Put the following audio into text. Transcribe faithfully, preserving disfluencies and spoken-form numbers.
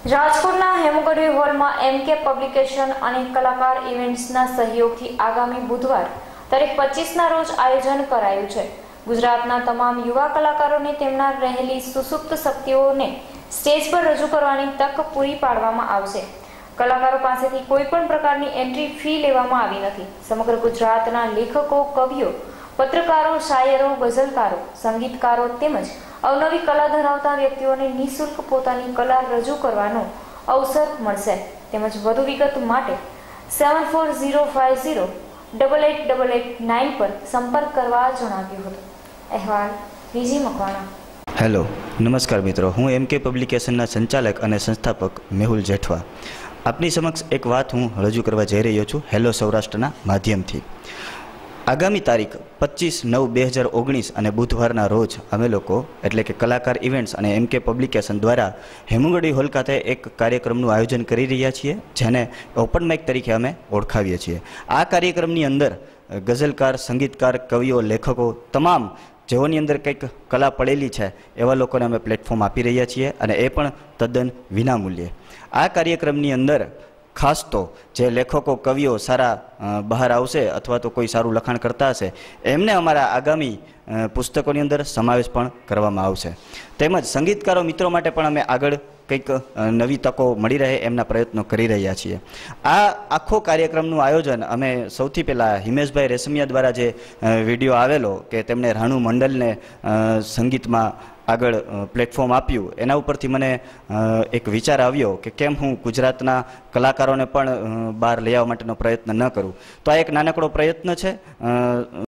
રાજકોટના હેમગઢવી હોલમાં એમકે પબ્લિકેશન અને કલાકાર ઇવેન્ટ્સના સહયોગથી આગામી બુધવાર તારીખ પચીસના રોજ આયોજન કરાયું છે। ગુજરાતના તમામ યુવા કલાકારોને તેમના રહેલી સુસુપ્ત શક્તિઓને સ્ટેજ પર રજૂ કરવાની તક પૂરી પાડવામાં આવશે। કલાકારો પાસેથી કોઈ પણ પ્રકારની એન્ટ્રી ફી લેવામાં આવી નથી। સમગ્ર ગુજરાતના લેખકો, કવિઓ, પત્રકારો, શાયરો, ગઝલકારો, સંગીતકારો તેમજ અવનવી કલા ધરાવતા વ્યક્તિઓને નિઃશુલ્ક પોતાની કલા રજૂ કરવાનો અવસર મળશે। તેમજ વધુ વિગત માટે seven four zero five zero double eight double eight nine પર સંપર્ક કરવા જણાવ્યું હતું। અહેવાલ વિજી મકવાણા। હેલો, નમસ્કાર મિત્રો, હું એમકે પબ્લિકેશનના સંચાલક અને સંસ્થાપક મેહુલ જેઠવા આપની સમક્ષ એક વાત હું રજૂ કરવા જઈ રહ્યો છું હેલો સૌરાષ્ટ્રના માધ્યમથી। આગામી તારીખ પચીસ નવ બે હજાર ઓગણીસ અને બુધવારના રોજ અમે લોકો એટલે કે કલાકાર ઇવેન્ટ્સ અને એમકે પબ્લિકેશન દ્વારા હેમુગઢવી હોલ ખાતે એક કાર્યક્રમનું આયોજન કરી રહ્યા છીએ, જેને ઓપન માઇક તરીકે અમે ઓળખાવીએ છીએ। આ કાર્યક્રમની અંદર ગઝલકાર, સંગીતકાર, કવિઓ, લેખકો તમામ જેઓની અંદર કંઈક કલા પડેલી છે એવા લોકોને અમે પ્લેટફોર્મ આપી રહ્યા છીએ અને એ પણ તદ્દન વિનામૂલ્યે। આ કાર્યક્રમની અંદર ખાસ તો જે લેખકો, કવિઓ સારા બહાર આવશે અથવા તો કોઈ સારું લખાણ કરતા હશે એમને અમારા આગામી પુસ્તકોની અંદર સમાવેશ પણ કરવામાં આવશે। તેમજ સંગીતકારો મિત્રો માટે પણ અમે આગળ કંઈક નવી તકો મળી રહે એમના પ્રયત્નો કરી રહ્યા છીએ। આ આખો કાર્યક્રમનું આયોજન અમે સૌથી પહેલાં હિમેશભાઈ રેશમિયા દ્વારા જે વિડીયો આવેલો કે તેમણે રાણુ મંડલને સંગીતમાં આગળ પ્લેટફોર્મ આપ્યું, એના ઉપરથી મને એક વિચાર આવ્યો કે કેમ હું ગુજરાતના કલાકારોને પણ બહાર લઈ આવવા માટેનો પ્રયત્ન ન કરું। તો આ એક નાનકડો પ્રયત્ન છે।